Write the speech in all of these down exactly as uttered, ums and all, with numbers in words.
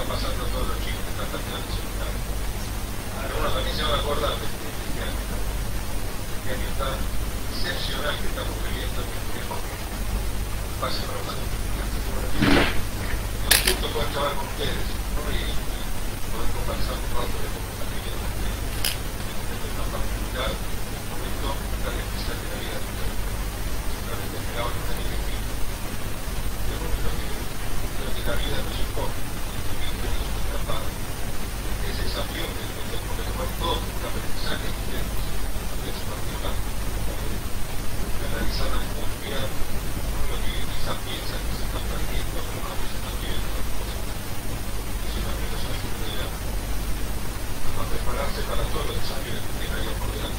pasando a todos los chicos que están terminando el secundario. Uno también se va a acordar de este, de este año, este año tan excepcional que estamos viviendo, que queremos que pase para más estudiantes. Es justo poder charlar con ustedes, ¿no? Y, y poder conversar un rato de cómo están viviendo ustedes. Este es tan particular, un momento tan especial de la vida de ustedes. Seguramente esperaban un año de fin. Es un momento que creo que la vida nos impone, que vivir es una etapa, ese desafío que tenemos que tomar todos un aprendizaje que tenemos, que es particular. Analizar la comunidad, lo que quizás piensan que se están perdiendo, pero no se están viviendo las cosas. Eso también es una oportunidad para prepararse para todos los desafíos que tienen ahí por delante.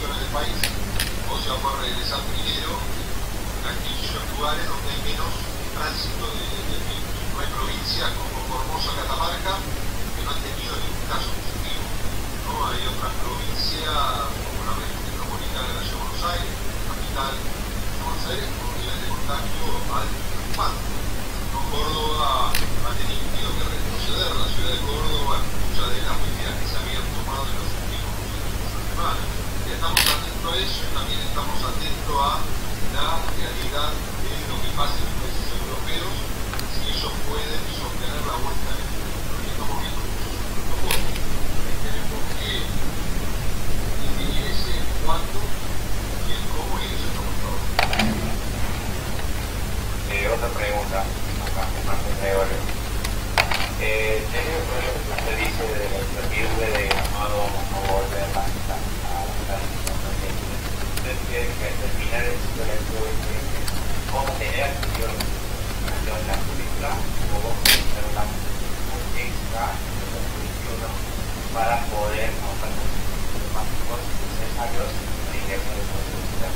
Todas las regiones del país, o se va a poder regresar primero a aquellos lugares donde hay menos tránsito de, de, de, no hay provincias como Formosa, Catamarca, que no han tenido ningún caso positivo, ¿no? Hay otras provincias, como la región metropolitana de la Ciudad de Buenos Aires, capital de Buenos Aires, con niveles de contagio alto y preocupante. ¿No? Córdoba ha tenido que retroceder, la ciudad de Córdoba, muchas de las medidas que se habían tomado en los últimos semanas. Y estamos atentos a eso y también estamos atentos a la realidad de lo que pasa en los países europeos, si ellos pueden sostener la vuelta en el proyecto moviendo muchos protocolos. Tenemos que definir ese cuándo y el cómo, y eso estamos trabajando. Eh, otra pregunta, acá, Martín Gregorio. Eh, teniendo por ejemplo que usted dice de servirle de llamado a volver a la usted tiene que terminar el ciclo lectivo o tener acción en la película o hacer una extra para poder aumentar los máximos necesarios para ingresar en la universidad.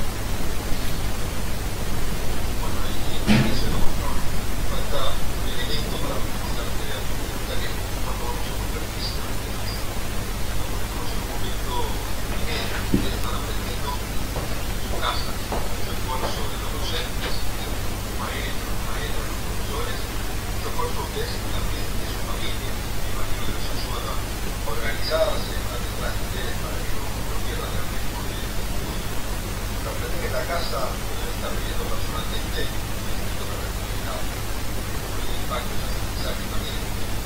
Bueno, ahí eso no, no falta un elemento para responder la pregunta que es cuando vamos a volver físicamente a la estamos en un momento primero, que están aprendiendo en su casa, mucho esfuerzo de los docentes, de los maestros, los maestros, los profesores, mucho esfuerzo que es también de su familia, me imagino que los ayuda a organizarse, a tener las ideas para que no, no pierdan el ritmo de estudio. Pero aprender que la casa puede estar viviendo personalmente, necesito que recomendar el impacto y el aprendizaje también.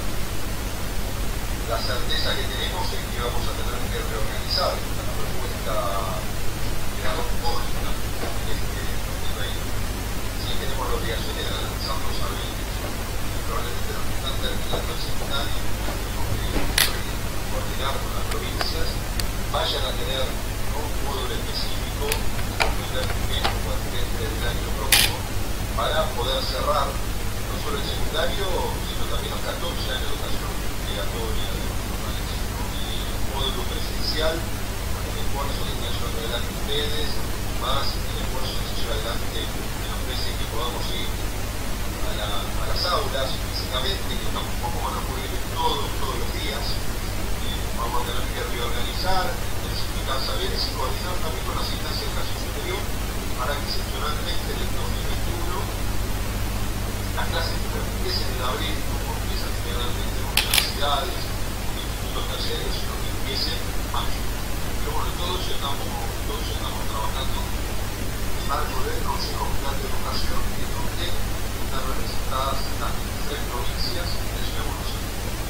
La certeza que tenemos es que vamos a tener que reorganizar la propuesta pedagógica en este dos mil veinte. Sí tenemos la obligación de garantizarnos a veinte, y probablemente los que están terminando el seminario, tenemos que coordinar con las provincias, vayan a tener, ¿no?, un módulo específico a primer trimestre o trimestre del año próximo para poder cerrar no solo el secundario, sino también los catorce años de educación obligatoria de los normales, ¿no? Y un módulo presencial con el esfuerzo que están llevando adelante ustedes, más el esfuerzo que se lleva adelante en los meses que podamos ir a, la, a las aulas físicamente, que tampoco van a poder ir todos, todos los días. Vamos a tener que reorganizar, intensificar saberes y coordinar también con las instancias de educación superior para que excepcionalmente en el dos mil veintiuno las clases empiecen en abril, como empiezan generalmente en universidades, institutos terciarios, sino que empiecen en mayo. Pero bueno, todos estamos, todos estamos trabajando en el marco del Consejo General de Educación, en donde están representadas las tres provincias de la Ciudad de Buenos Aires.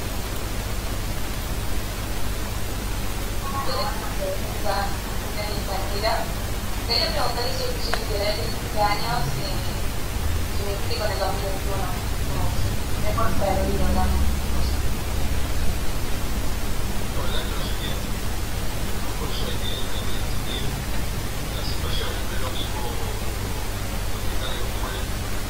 Quería preguntarle si yo quisiera quince años si me explico en el dos mil veintiuno, es por perdido también. La verdad que no se quiere. Por eso hay que, hay que distinguir la situación entre lo mismo lo que está en el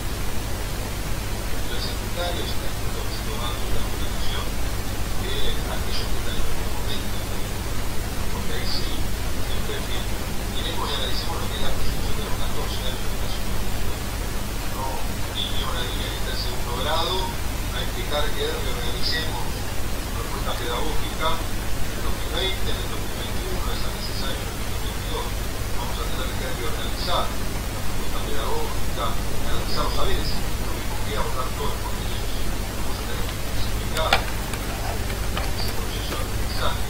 el secundario está tomando la organización de aquellos que están en el momento, porque ahí sí siempre es bien. Miremos y analicemos lo que es la proyección de los catorce años de educación. No, un niño, una niña que está en segundo grado, a explicar que reorganicemos la propuesta pedagógica en el dos mil veinte, en el dos mil veintiuno, es necesario en el dos mil veintidós. Vamos a tener que reorganizar la propuesta pedagógica, analizar los saberes, lo mismo que abordar todos los contenidos. Vamos a tener que explicar ese proceso de aprendizaje.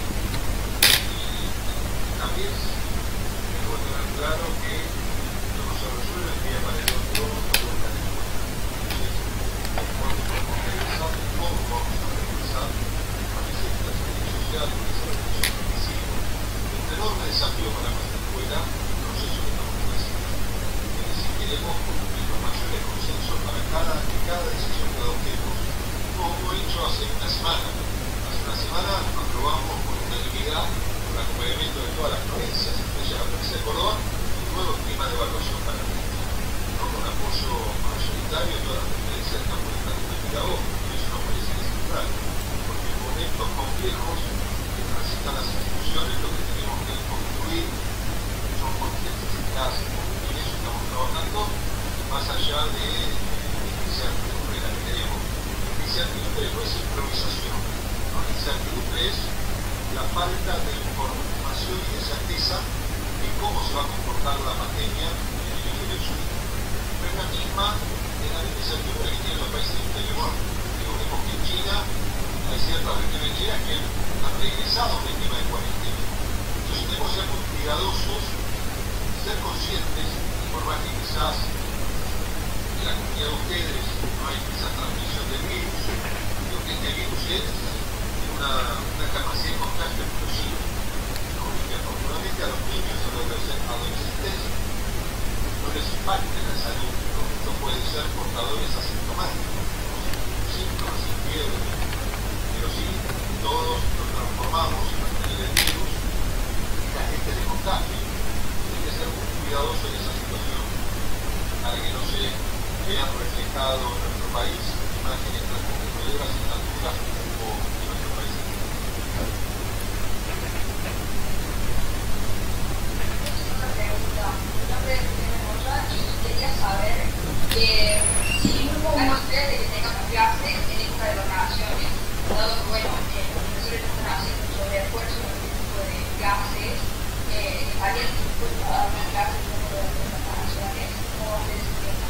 Y también tengo que tener claro que esto no se resuelve el día para el otro, todo está en el cuenta. Entonces, cuando podemos regresar, todos vamos a regresar a esa situación social, a esa situación progresiva. Un enorme desafío para nuestra escuela, el proceso que estamos haciendo. Porque si queremos construir los mayores consensos para cada, cada decisión que adoptemos, como hecho hace una semana. Hace una semana aprobamos por unanimidad, con el acompañamiento de todas las provincias, incluye la provincia de Córdoba, un nuevo clima de evaluación para el mundo, ¿no? Con apoyo mayoritario de todas las provincias que están poniendo el pedagógico, y eso no puede ser central, porque en momentos complejos que transitan las instituciones, lo que tenemos que construir son contextos de clase, y en eso estamos trabajando, más allá de que sea China, hay ciertas regiones chinas que han regresado a un esquema de cuarentena. Entonces tenemos que ser muy cuidadosos, ser conscientes, de forma que quizás en la comunidad de ustedes no hay esa transmisión del virus, lo que este virus es una, una capacidad de contagio explosiva, ¿no? Y que afortunadamente a los niños y a los adolescentes no les impacta en la salud, ¿no? Estos pueden ser portadores asintomáticos, ¿no? Sin síntomas, sin fiebre, pero sí todos nos transformamos en el virus y la gente de contagio. Hay que ser muy cuidadoso en esa situación para que no se vean reflejados en nuestro país imágenes tan conmovedoras y tan duras como en nuestro país. Una pregunta. Mi nombre es Mendoza y quería saber que si hubo una posibilidad de que tengamos clases en época de vacaciones, dado que, bueno, eh, los profesores no están haciendo un sobreesfuerzo en este tipo de clases, eh, ¿estarían dispuestos a dar una clase en época de vacaciones? ¿Cómo va a ser ese tema?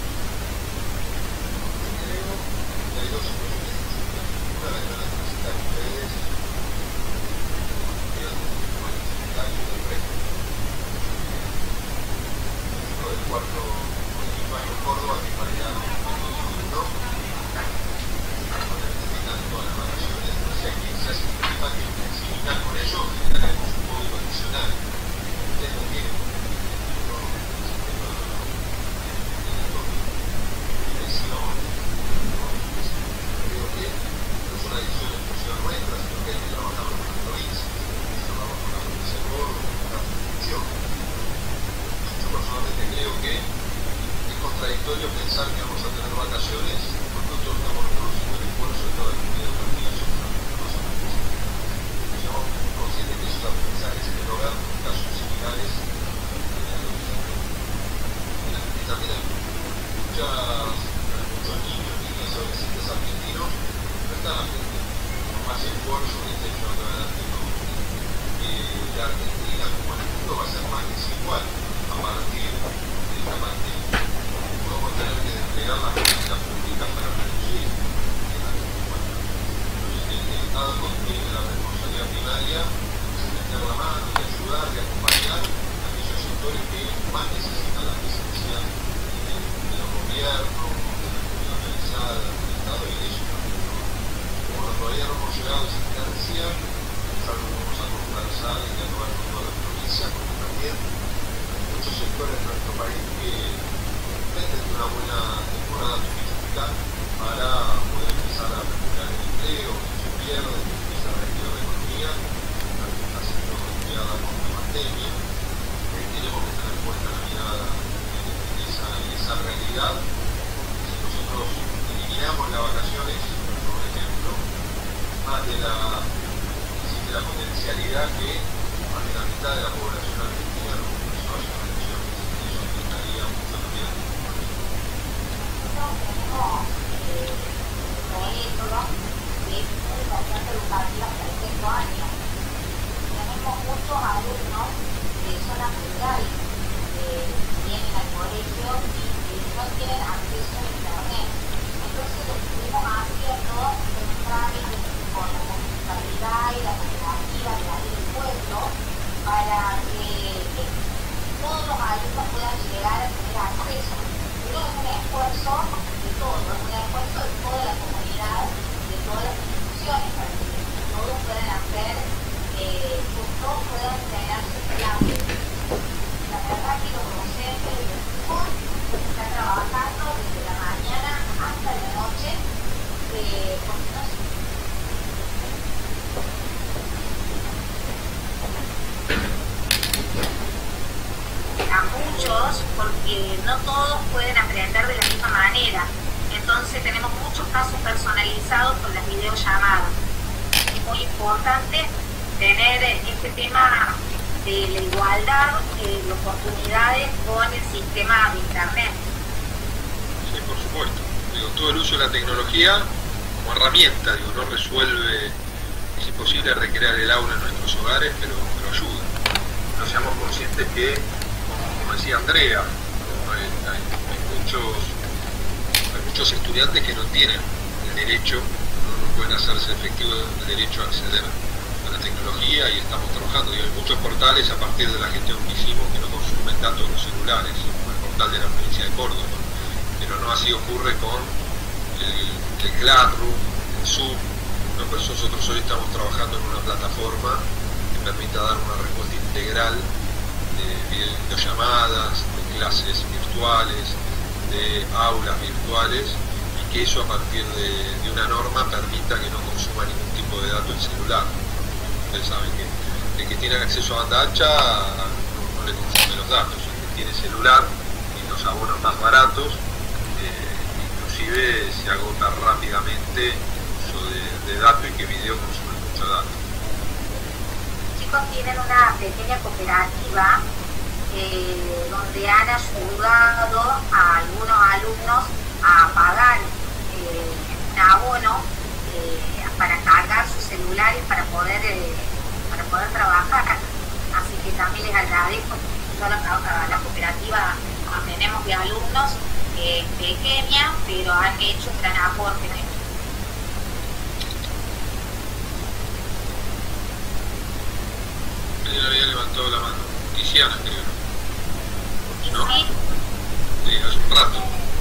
Creo que hay dos situaciones distintas. Una la que van a transitar ustedes, que es un universitario del resto. Uno del cuarto municipal en Córdoba, que para allá no uno, necesitan todas las vacaciones. O sea que se hace un tema que flexibilizar con ellos, generaremos un código adicional. Ustedes no tienen un sistema creo que no es una decisión exclusiva nuestra, sino que hay que trabajar con las provincias, trabajamos con la provincia de Córdoba, con la función. Yo personalmente creo que es contradictorio pensar que vamos a tener vacaciones cuando nosotros estamos reconociendo el esfuerzo de toda la comunidad educativa sobre la cosa. Somos conscientes que esos aprendizajes se deben lograr en casos similares en la adolescencia. Y también hay muchas muchos niños, niñas y adolescentes argentinos no están haciendo con más esfuerzo de hecho adelante, ¿no? Eh, la Argentina como el mundo va a ser más desigual a partir de esta pandemia. Vamos a tener que desplegar las políticas públicas para reducir la desigualdad. Entonces el Estado tiene la responsabilidad primaria de meter la mano, de ayudar, de acompañar a aquellos sectores que más necesitan la presencia de, de los gobiernos, del Estado y de ellos también, ¿no? Como todavía no hemos llegado a esa instancia, es algo que vamos a conversar y dialogar con toda la provincia, porque también hay muchos sectores de nuestro país que dependen de una buena temporada turística para poder empezar a recuperar el empleo, que se pierde, que empieza a reactivar la economía, la que está siendo golpeada por la pandemia. Eh, tenemos que tener puesta la mirada en, en, esa, en esa realidad. Si nosotros eliminamos las vacaciones, por ejemplo, más de la, de la potencialidad que más de la mitad de la población argentina no comenzó a hacer vacaciones. Eso afectaría mucho también. Nosotros tenemos eh, un método que es una educación educativa hasta el sexto año. Tenemos muchos alumnos de zonas rurales que vienen al colegio y que no tienen acceso a internet. Entonces lo que estuvimos haciendo fue un trámite con la municipalidad y la cooperativa de la ley del pueblo para que todos los alumnos puedan llegar a tener acceso. Pero es un esfuerzo de todo, es un esfuerzo de toda la comunidad, de todas las instituciones, para que todos puedan hacer, eh, que todos puedan tenerse clases. La verdad que los docentes del equipo están trabajando desde la mañana hasta la noche, eh, porque no se a muchos, porque no todos pueden aprender de la misma manera. Entonces tenemos muchos casos personalizados con las videollamadas. Es muy importante tener este tema de la igualdad eh, de oportunidades con el sistema de internet. Sí, por supuesto. Digo, todo el uso de la tecnología como herramienta, digo, no resuelve, es imposible recrear el aula en nuestros hogares, pero, pero ayuda. No seamos conscientes que, como decía Andrea, ¿no? hay, hay, hay, muchos, hay muchos estudiantes que no tienen el derecho, no, no pueden hacerse efectivo el derecho a acceder a la tecnología, y estamos trabajando. Y hay muchos portales a partir de la gestión que hicimos que no consumen datos de los celulares, como el portal de la provincia de Córdoba, pero no así ocurre con el, el Classroom, el Zoom. No, pues nosotros hoy estamos trabajando en una plataforma que permita dar una respuesta integral de videollamadas, de clases virtuales, de aulas virtuales, y que eso a partir de, de una norma permita que no consuma ningún tipo de dato en celular. Ustedes saben que el que tiene acceso a banda ancha no, no le consume los datos, el que tiene celular y los abonos más baratos, eh, inclusive se agota rápidamente el uso de, de datos, y que video consume mucho dato. Chicos, tienen una pequeña cooperativa eh, donde han ayudado a algunos alumnos a pagar eh, un abono eh, para cargar sus celulares para poder eh, para poder trabajar. Así que también les agradezco. Yo la, la, la cooperativa que tenemos de alumnos es eh, pequeña, pero han hecho un gran aporte en esto. Alguien había levantado la mano. Tiziana, creo. ¿No? Sí. Sí, hace un rato.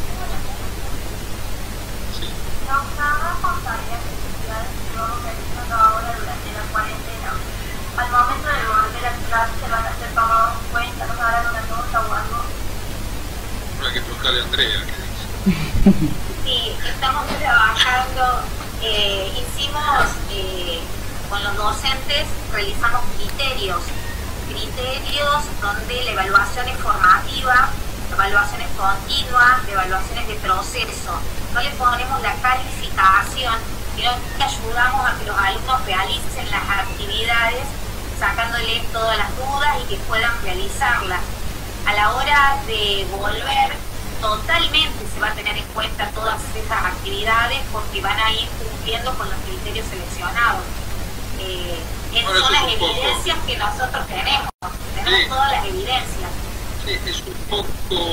Sí. No, nada contaría actividades que vamos realizando ahora durante la cuarentena. Al momento de volver a clase van a ser tomados en cuenta, nos darán una nota o algo. No hay que preguntarle a Andrea qué dice. Sí, estamos trabajando, eh, hicimos eh, con los docentes, realizamos criterios, criterios donde la evaluación es formativa, evaluaciones continuas, evaluaciones de proceso. No le ponemos la calificación, sino que ayudamos a que los alumnos realicen las actividades, sacándoles todas las dudas y que puedan realizarlas. A la hora de volver, totalmente se va a tener en cuenta todas esas actividades porque van a ir cumpliendo con los criterios seleccionados. Eh, esas son las evidencias que nosotros tenemos, tenemos sí. todas las evidencias. Sí, es un poco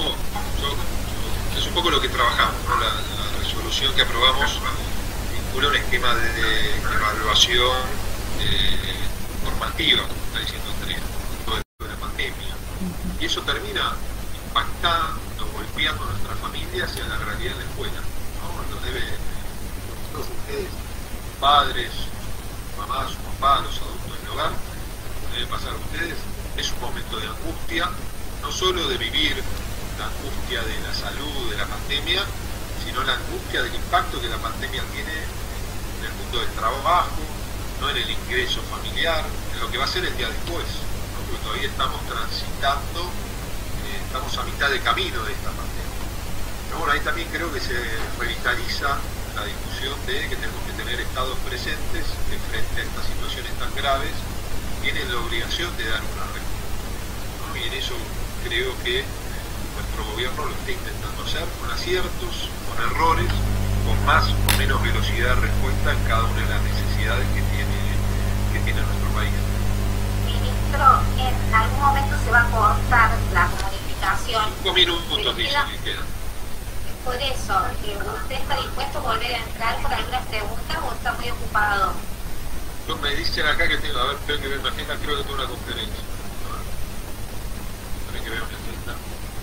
yo, es un poco lo que trabajamos, ¿no? la, la resolución que aprobamos vincula un esquema de, de evaluación eh, formativa, como está diciendo Andrea, todo esto de la pandemia, y eso termina impactando, golpeando a nuestras familias y a la realidad de la escuela, ¿no? Lo debe todos ustedes, padres, mamás, papás, los adultos del hogar, lo debe pasar a ustedes. Es un momento de angustia, no solo de vivir la angustia de la salud, de la pandemia, sino la angustia del impacto que la pandemia tiene en el mundo del trabajo, no en el ingreso familiar, en lo que va a ser el día después, ¿no? Porque todavía estamos transitando, eh, estamos a mitad de camino de esta pandemia. Pero bueno, ahí también creo que se revitaliza la discusión de que tenemos que tener estados presentes que frente a estas situaciones tan graves tienen la obligación de dar una respuesta, ¿no? Y en eso creo que nuestro gobierno lo está intentando hacer con aciertos, con errores, con más o menos velocidad de respuesta en cada una de las necesidades que tiene, que tiene nuestro país. Ministro, en algún momento se va a cortar la comunicación. Cinco minutos dice que quedan. Por eso, ¿usted está dispuesto a volver a entrar por algunas preguntas o está muy ocupado? Yo me dicen acá que tengo, a ver, tengo que ver mi agenda, creo que tengo una conferencia. A ver, tengo que ver mi agenda.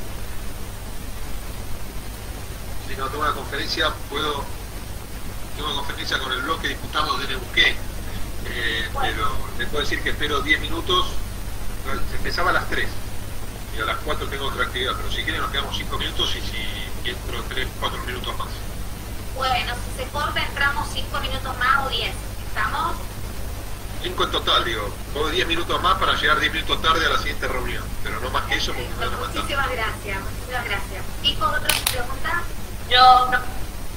Si no tengo una conferencia, puedo, tengo una conferencia con el bloque de diputados de Neuquén, eh, bueno. Pero les puedo decir que espero diez minutos, se empezaba a las tres, y a las cuatro tengo otra actividad, pero si quieren nos quedamos cinco minutos y si entro tres, cuatro minutos más. Bueno, si se corta entramos cinco minutos más o diez, ¿estamos? cinco en total, digo, puedo diez minutos más para llegar diez minutos tarde a la siguiente reunión, pero no más que eso porque me van a matar. Muchísimas gracias, muchísimas gracias. ¿Chicos, otra pregunta? Yo, no.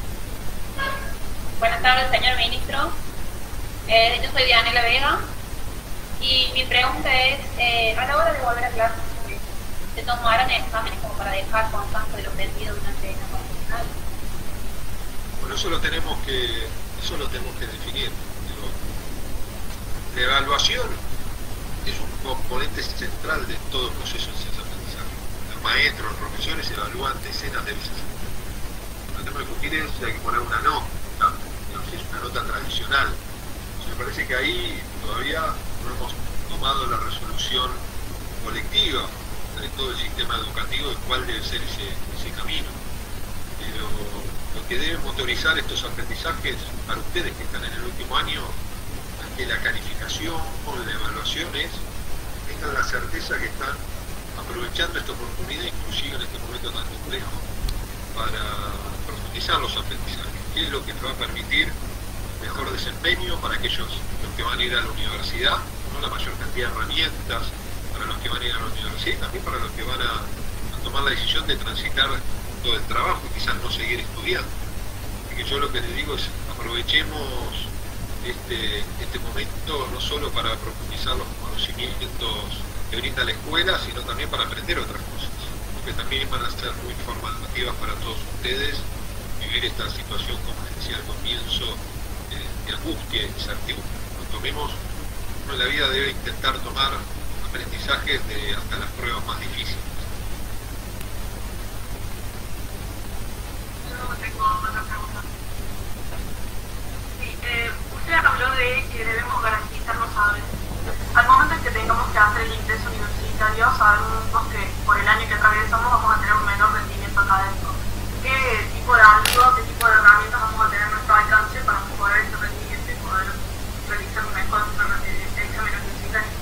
Buenas tardes, señor ministro. Eh, yo soy Dianela Vega y mi pregunta es, eh, a la hora de volver a clase, ¿se tomarán exámenes como para dejar constancia de lo aprendido durante la cuarentena? Bueno, eso lo tenemos que, eso lo tenemos que definir. La evaluación es un componente central de todo el proceso de enseñanza-aprendizaje. Los maestros, los profesores evalúan decenas de veces. Lo que tenemos que discutir es si hay que poner una nota. si es una nota tradicional. Entonces, me parece que ahí todavía no hemos tomado la resolución colectiva de todo el sistema educativo de cuál debe ser ese, ese camino. Pero lo que debe motorizar estos aprendizajes para ustedes que están en el último año, ante la calificación o la evaluación, es tengan la certeza que están aprovechando esta oportunidad, inclusive en este momento tan complejo, para profundizar los aprendizajes, que es lo que te va a permitir mejor desempeño para aquellos los que van a ir a la universidad, no la mayor cantidad de herramientas para los que van a ir a la universidad y también para los que van a, a tomar la decisión de transitar todo el trabajo y quizás no seguir estudiando. Así que yo lo que les digo es aprovechemos este, este momento no solo para profundizar los conocimientos que brinda la escuela, sino también para aprender otras cosas, porque también van a ser muy formativas para todos ustedes vivir esta situación, como les decía al comienzo, eh, de angustia y incertidumbre. Cuando tomemos, uno en la vida debe intentar tomar aprendizajes de hasta las pruebas más difíciles. Yo tengo otra pregunta. Sí, eh, usted habló de que debemos garantizar los saberes. Al momento en que tengamos que hacer el ingreso universitario, sabemos que por el año que atravesamos vamos a tener un menor rendimiento académico. ¿Qué tipo de ayuda, qué tipo de herramientas vamos a tener a nuestro alcance para mejorar ese rendimiento y poder realizar mejor el examen universitario?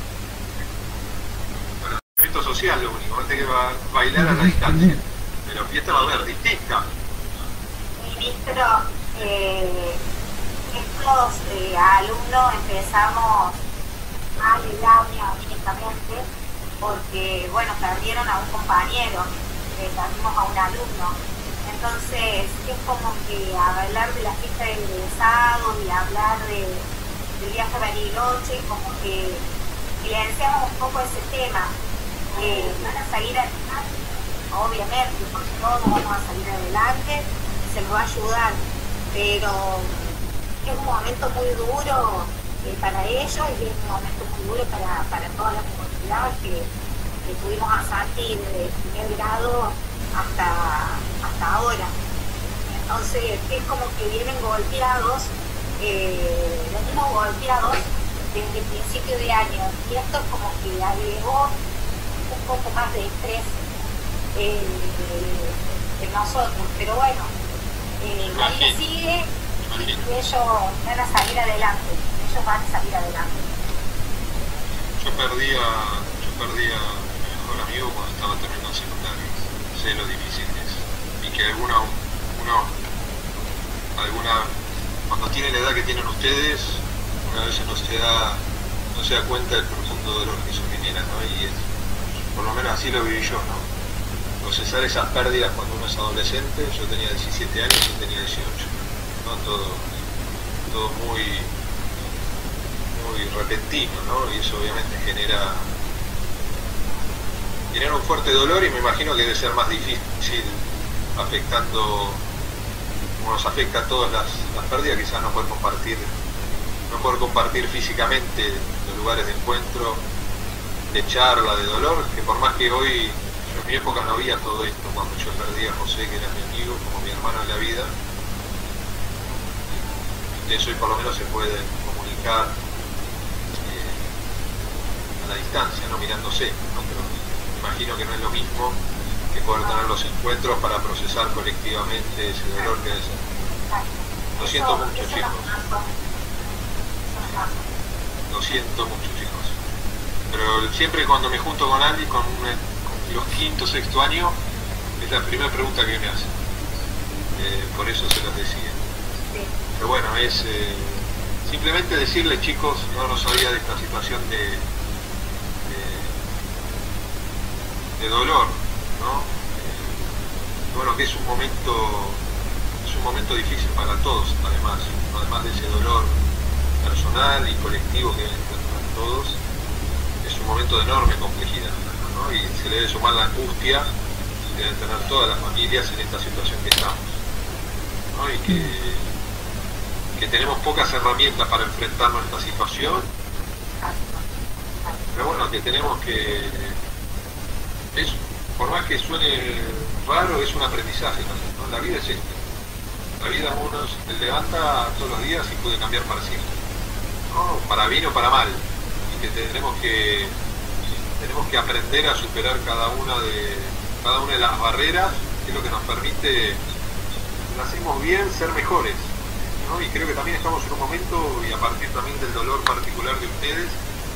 Bueno, el movimiento social lo único, antes que va a bailar a la distancia, pero fiesta va a haber distinta. Ministro, eh, estos eh, alumnos empezamos mal el año únicamente porque, bueno, perdieron a un compañero, eh, perdimos a un alumno. Entonces, es como que hablar de la fiesta del egresado y hablar de, del viaje a Bariloche, como que silenciamos un poco ese tema. Eh, van a salir adelante, obviamente, porque todos vamos a salir adelante, se nos va a ayudar, pero es un momento muy duro eh, para ellos y es un momento muy duro para, para todas las comunidades que, que tuvimos a Santi desde el primer grado hasta, hasta ahora. Entonces es como que vienen golpeados, eh, venimos golpeados desde el principio de año y esto como que agregó un poco más de estrés eh, en nosotros, pero bueno, eh, la vida sigue y ellos van a salir adelante, ellos van a salir adelante. Yo perdí a, yo perdí a mi mejor amigo cuando estaba terminando secundario. Sé lo difícil que es. Y que alguna, uno, alguna, cuando tiene la edad que tienen ustedes, una vez no se da, no se da cuenta del profundo dolor que eso genera, ¿no? Y es, por lo menos así lo viví yo, ¿no? Procesar esas pérdidas cuando uno es adolescente, yo tenía diecisiete años y tenía dieciocho, ¿no? Todo, todo muy, muy repentino, ¿no? Y eso obviamente genera, genera un fuerte dolor y me imagino que debe ser más difícil afectando, como nos afecta a todas las, las pérdidas, quizás no poder compartir, no poder compartir físicamente los lugares de encuentro, de charla, de dolor, que por más que hoy, en mi época no había todo esto, cuando yo perdí a José, que era mi amigo, como mi hermano en la vida, eso hoy por lo menos se puede comunicar eh, a la distancia, no mirándose, ¿no? Pero me imagino que no es lo mismo que poder tener los encuentros para procesar colectivamente ese dolor que debe ser. Lo siento mucho, chicos. Lo siento mucho, chicos. Pero siempre cuando me junto con alguien, con, una, con los quinto, sexto años, es la primera pregunta que me hacen. Eh, por eso se los decía. Pero bueno, es eh, simplemente decirles, chicos, no nos sabía de esta situación de, de, de dolor, ¿no? Eh, bueno, que es un momento, es un momento difícil para todos, además, además de ese dolor personal y colectivo que deben tener todos. Es un momento de enorme complejidad, ¿no? Y se le debe sumar la angustia que deben tener todas las familias en esta situación que estamos, ¿no? Y que, que tenemos pocas herramientas para enfrentarnos a esta situación, pero bueno, que tenemos que, es, por más que suene raro, es un aprendizaje, ¿no? La vida es esto, La vida uno se levanta todos los días y puede cambiar para siempre, ¿no? Para bien o para mal, y que tenemos que tenemos que aprender a superar cada una de cada una de las barreras, que es lo que nos permite, si lo hacemos bien, ser mejores, ¿no? Y creo que también estamos en un momento, y a partir también del dolor particular de ustedes,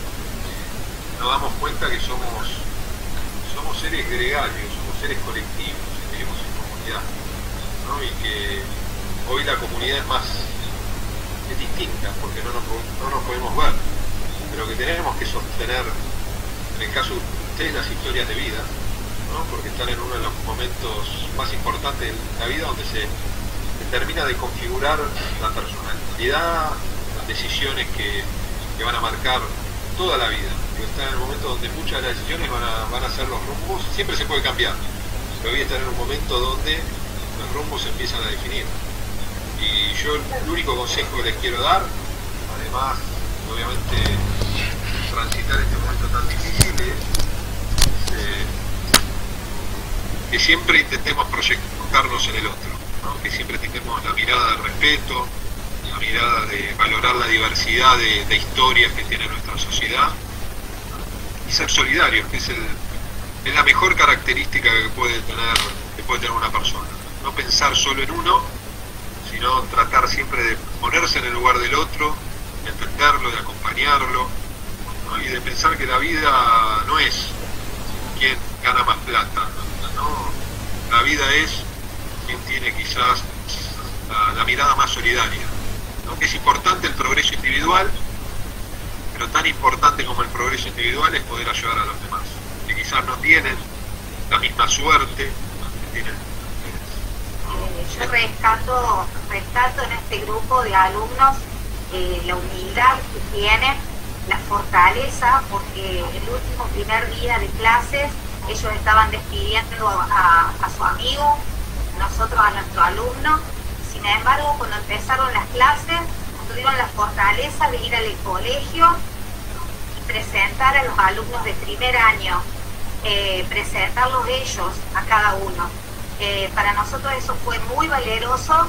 nos damos cuenta que somos somos seres gregarios, somos seres colectivos, vivimos en comunidad, ¿no? Y que hoy la comunidad es más es distinta, porque no nos, no nos podemos ver, pero que tenemos que sostener, en el caso de ustedes, las historias de vida, ¿no? Porque están en uno de los momentos más importantes de la vida, donde se, se termina de configurar la personalidad, las decisiones que, que van a marcar toda la vida. Pero están en el momento donde muchas de las decisiones van a, van a ser los rumbos. Siempre se puede cambiar, pero hoy están en un momento donde los rumbos se empiezan a definir. Y yo el único consejo que les quiero dar, además, obviamente, transitar este momento tan difícil, es eh, que siempre intentemos proyectarnos en el otro, ¿no? Que siempre tengamos la mirada de respeto, la mirada de valorar la diversidad de, de historias que tiene nuestra sociedad, y ser solidarios, que es, el, es la mejor característica que puede tener, que puede tener una persona. No pensar solo en uno, sino tratar siempre de ponerse en el lugar del otro, de entenderlo, de acompañarlo, ¿no? Y de pensar que la vida no es quien gana más plata, ¿no? La vida es quien tiene quizás la, la mirada más solidaria, ¿no? Que es importante el progreso individual, pero tan importante como el progreso individual es poder ayudar a los demás, que quizás no tienen la misma suerte que tienen. Yo rescato, rescato en este grupo de alumnos eh, la humildad que tienen, la fortaleza, porque el último primer día de clases ellos estaban despidiendo a, a su amigo, nosotros a nuestro alumno. Sin embargo, cuando empezaron las clases, tuvieron la fortaleza de ir al colegio y presentar a los alumnos de primer año, eh, presentarlos ellos a cada uno. Eh, para nosotros eso fue muy valeroso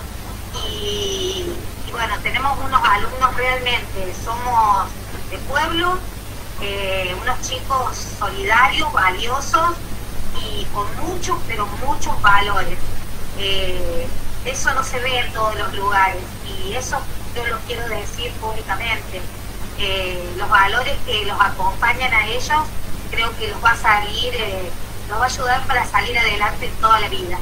y, y bueno, tenemos unos alumnos realmente, somos de pueblo, eh, unos chicos solidarios, valiosos y con muchos, pero muchos valores. Eh, eso no se ve en todos los lugares y eso yo lo quiero decir públicamente. Eh, los valores que los acompañan a ellos creo que los va a salir... Eh, nos va a ayudar para salir adelante toda la vida.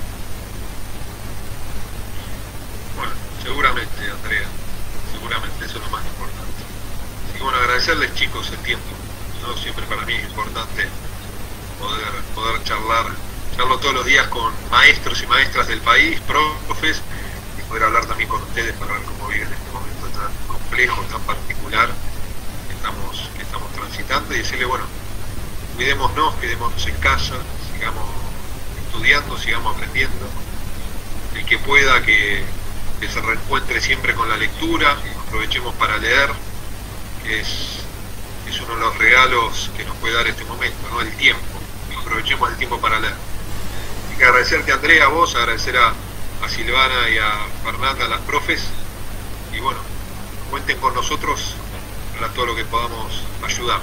Bueno, seguramente, Andrea, seguramente eso es lo más importante. Así que bueno, agradecerles, chicos, el tiempo, ¿no? Siempre para mí es importante poder, poder charlar, charlo todos los días con maestros y maestras del país, profes, y poder hablar también con ustedes para ver cómo viven este momento tan complejo, tan particular que estamos, que estamos transitando, y decirle, bueno, cuidémonos, quedémonos en casa, sigamos estudiando, sigamos aprendiendo. El que pueda que, que se reencuentre siempre con la lectura, aprovechemos para leer, que es, es uno de los regalos que nos puede dar este momento, ¿no? El tiempo, aprovechemos el tiempo para leer. Así que agradecerte, Andrea, a vos, agradecer a, a Silvana y a Fernanda, a las profes, y bueno, cuenten con nosotros para todo lo que podamos ayudar.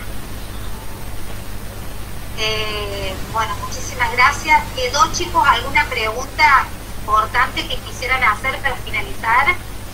Eh, bueno, muchísimas gracias. ¿Quedó, chicos, alguna pregunta importante que quisieran hacer para finalizar?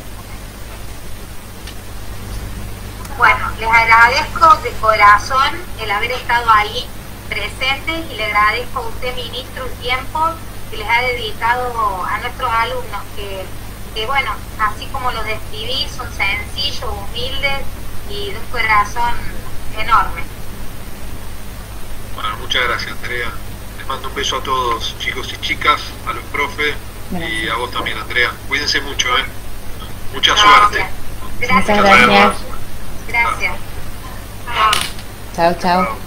Bueno, les agradezco de corazón el haber estado ahí presentes y le agradezco a usted, ministro, el tiempo que les ha dedicado a nuestros alumnos, que, que bueno, así como los describí, son sencillos, humildes y de un corazón enorme. Bueno, muchas gracias, Andrea. Les mando un beso a todos, chicos y chicas, a los profes, gracias. Y a vos también, Andrea. Cuídense mucho, ¿eh? Mucha Gracias. suerte. Gracias. Muchas gracias. Gracias. Chao, chao.